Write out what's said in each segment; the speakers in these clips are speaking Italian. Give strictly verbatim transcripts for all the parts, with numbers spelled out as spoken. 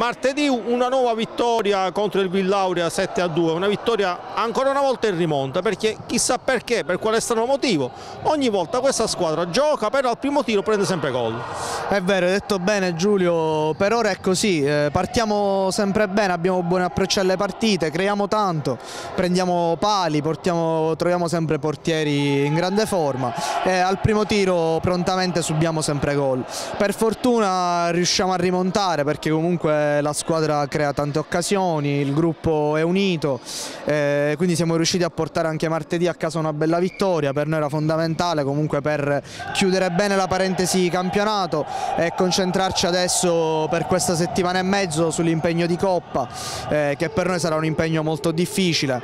Martedì una nuova vittoria contro il Villauria sette a due, una vittoria ancora una volta in rimonta, perché chissà perché, per quale strano motivo, ogni volta questa squadra gioca, però al primo tiro prende sempre gol. È vero, hai detto bene Giulio, per ora è così, eh, partiamo sempre bene, abbiamo buoni approcci alle partite, creiamo tanto, prendiamo pali, portiamo, troviamo sempre portieri in grande forma e al primo tiro prontamente subiamo sempre gol. Per fortuna riusciamo a rimontare perché comunque la squadra crea tante occasioni, il gruppo è unito, eh, quindi siamo riusciti a portare anche martedì a casa una bella vittoria. Per noi era fondamentale comunque per chiudere bene la parentesi campionato e concentrarci adesso per questa settimana e mezzo sull'impegno di Coppa, eh, che per noi sarà un impegno molto difficile,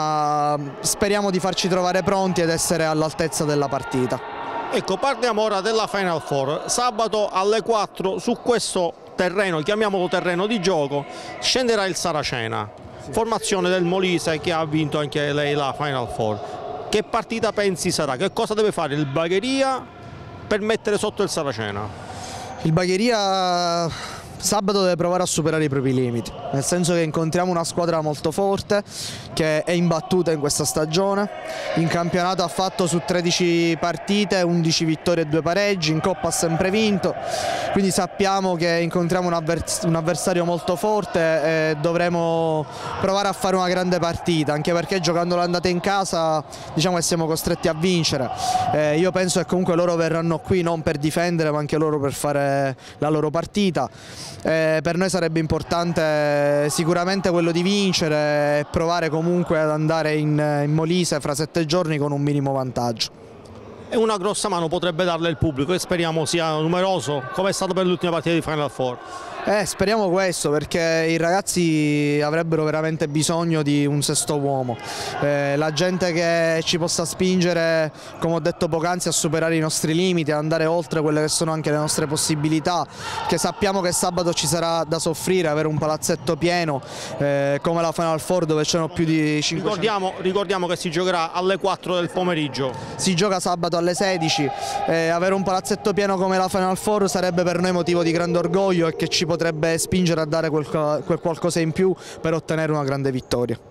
ma speriamo di farci trovare pronti ed essere all'altezza della partita. Ecco, parliamo ora della Final Four. Sabato alle quattro su questo terreno, chiamiamolo terreno di gioco, scenderà il Saracena, formazione del Molise che ha vinto anche lei la Final Four. Che partita pensi sarà? Che cosa deve fare il Bagheria per mettere sotto il Saracena? Il Bagheria sabato deve provare a superare i propri limiti, nel senso che incontriamo una squadra molto forte che è imbattuta in questa stagione. In campionato ha fatto su tredici partite undici vittorie e due pareggi, in Coppa ha sempre vinto, quindi sappiamo che incontriamo un, avvers un avversario molto forte e dovremo provare a fare una grande partita, anche perché giocando l'andata in casa diciamo che siamo costretti a vincere. Eh, io penso che comunque loro verranno qui non per difendere ma anche loro per fare la loro partita. Eh, per noi sarebbe importante sicuramente quello di vincere e provare comunque ad andare in, in Molise fra sette giorni con un minimo vantaggio. E una grossa mano potrebbe darle il pubblico e speriamo sia numeroso come è stato per l'ultima partita di Final Four. Eh, speriamo questo, perché i ragazzi avrebbero veramente bisogno di un sesto uomo, eh, la gente che ci possa spingere, come ho detto poc'anzi, a superare i nostri limiti, ad andare oltre quelle che sono anche le nostre possibilità, che sappiamo che sabato ci sarà da soffrire, avere un palazzetto pieno eh, come la Final Four dove c'erano più di cinquecento. Ricordiamo, ricordiamo che si giocherà alle quattro del pomeriggio. Si gioca sabato alle sedici, eh, avere un palazzetto pieno come la Final Four sarebbe per noi motivo di grande orgoglio e che ci potrebbe spingere a dare quel, quel qualcosa in più per ottenere una grande vittoria.